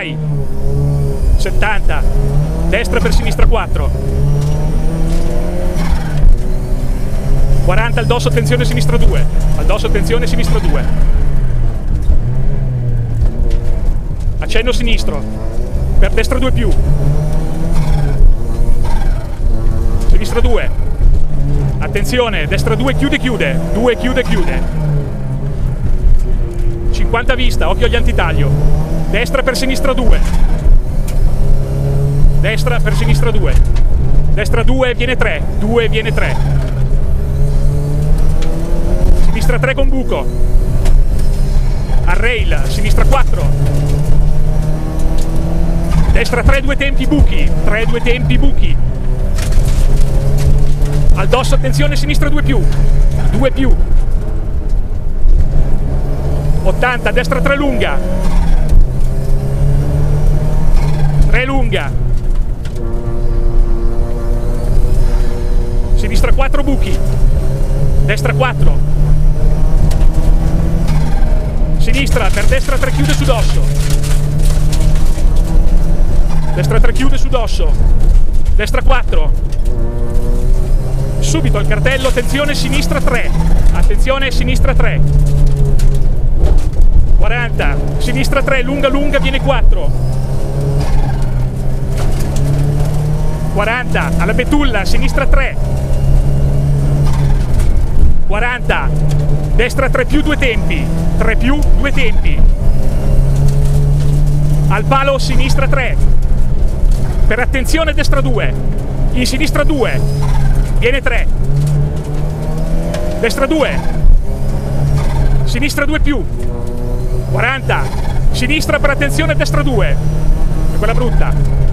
vai. 70. Destra per sinistra 4. 40 al dosso, attenzione sinistra 2. Al dosso, attenzione sinistra 2. Accenno sinistro. Per destra 2 più. Sinistra 2. Attenzione, destra 2, chiude, chiude. 2, chiude, chiude. 50 vista, occhio agli antitaglio. Destra per sinistra 2. Destra per sinistra 2. Destra 2, viene 3. 2, viene 3. Sinistra 3 con buco. Al rail, sinistra 4. Destra 3, 2 tempi, buchi. 3, 2 tempi, buchi. Al dosso, attenzione, sinistra 2 più. 2 più. 80, destra 3 lunga. 3 lunga. Sinistra 4 buchi. Destra 4. Sinistra, per destra 3 chiude su dosso. Destra 3 chiude su dosso. Destra 4. Subito al cartello, attenzione sinistra 3. Attenzione sinistra 3. 40. Sinistra 3, lunga lunga, viene 4. 40. Alla betulla, sinistra 3. 40. Destra 3 più 2 tempi. 3 più 2 tempi. Al palo, sinistra 3. Per attenzione, destra 2. In sinistra 2. Viene 3. Destra 2. Sinistra 2 più. 40. Sinistra per attenzione, destra 2. È quella brutta.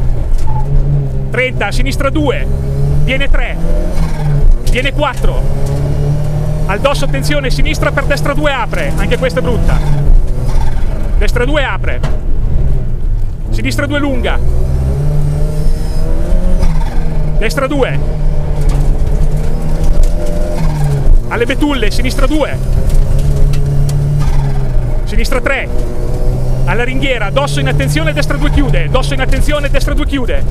30. Sinistra 2. Viene 3. Viene 4. Al dosso, attenzione, sinistra per destra 2 apre. Anche questa è brutta. Destra 2 apre. Sinistra 2 lunga. Destra 2. Alle betulle, sinistra 2. Sinistra 3. Alla ringhiera, dosso in attenzione, destra 2 chiude. Dosso in attenzione, destra 2 chiude.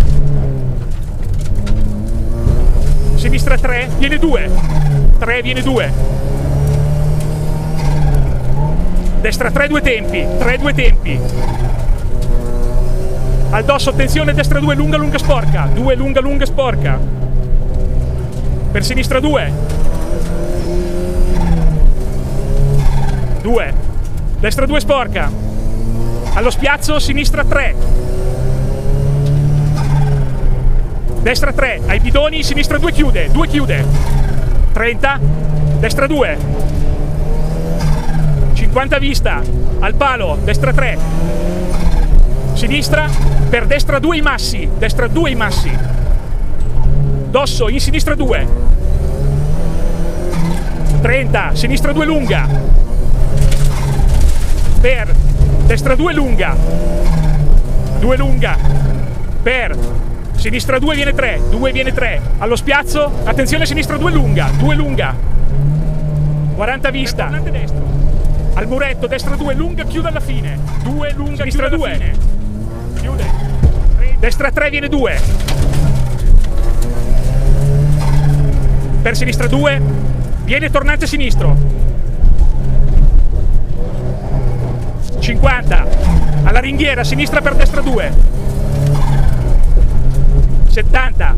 Sinistra 3, viene 2. 3, viene 2. Destra 3, 2 tempi. 3, 2 tempi. Al dosso, attenzione, destra 2, lunga, lunga, sporca. 2, lunga, lunga, sporca. Per sinistra 2. 2. Destra 2 sporca. Allo spiazzo, sinistra 3. Destra 3. Ai bidoni, sinistra 2 chiude. 2 chiude. 30. Destra 2. 50 vista. Al palo, destra 3. Sinistra. Per destra 2 i massi. Destra 2 i massi. Dosso, in sinistra 2. 30. Sinistra 2 lunga. Per destra 2 lunga. 2 lunga. Per sinistra 2 viene 3. 2 viene 3. Allo spiazzo, attenzione sinistra 2 lunga. 2 lunga. 40 vista. Destro. Al muretto, destra 2 lunga, chiude alla fine. 2 lunga, sinistra 2. Chiude. Destra 3 viene 2. Per sinistra 2 viene tornante sinistro. 50. Alla ringhiera, sinistra per destra 2. 70.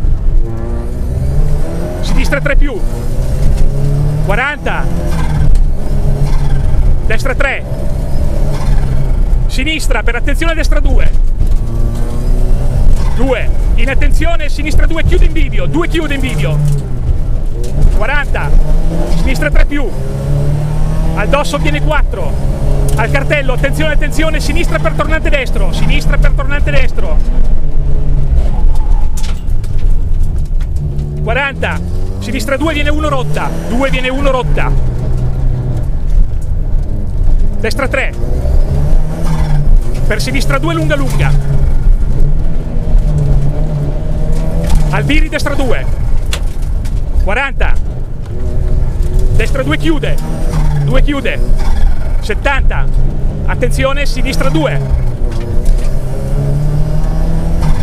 Sinistra 3 più. 40. Destra 3. Sinistra per attenzione, destra 2. 2. In attenzione, sinistra 2 chiude in bivio. 2 chiude in bivio. 40. Sinistra 3 più. Al dosso viene 4. Al cartello, attenzione, attenzione, sinistra per tornante destro. Sinistra per tornante destro. 40. Sinistra 2 viene 1 rotta. 2 viene 1 rotta. Destra 3. Per sinistra 2 lunga lunga. Al biri destra 2. 40. Destra 2 chiude. 2 chiude. 70. Attenzione, sinistra 2.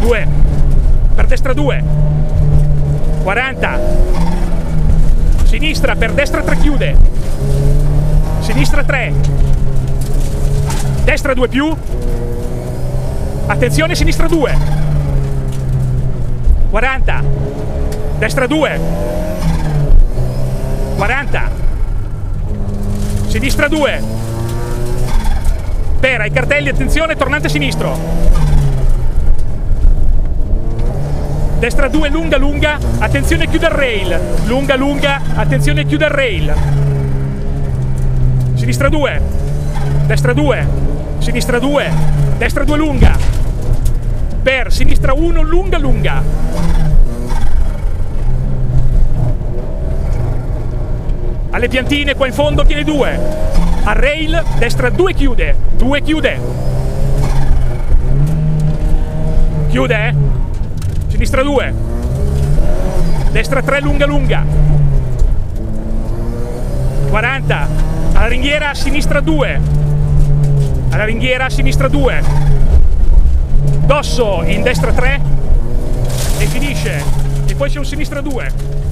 2, per destra 2, 40, sinistra, per destra 3 chiude, sinistra 3, destra 2 più, attenzione sinistra 2, 40, destra 2, 40, sinistra 2, per ai cartelli, attenzione, tornante sinistro, destra 2, lunga, lunga, attenzione chiude il rail, lunga, lunga, attenzione chiude il rail, sinistra 2, destra 2, sinistra 2, destra 2 lunga, per sinistra 1, lunga, lunga, alle piantine qua in fondo tiene 2, al rail, destra 2 chiude, 2 chiude, chiude, sinistra 2, destra 3, lunga, lunga, 40, alla ringhiera, sinistra 2, alla ringhiera, sinistra 2, dosso in destra 3 e finisce, e poi c'è un sinistra 2,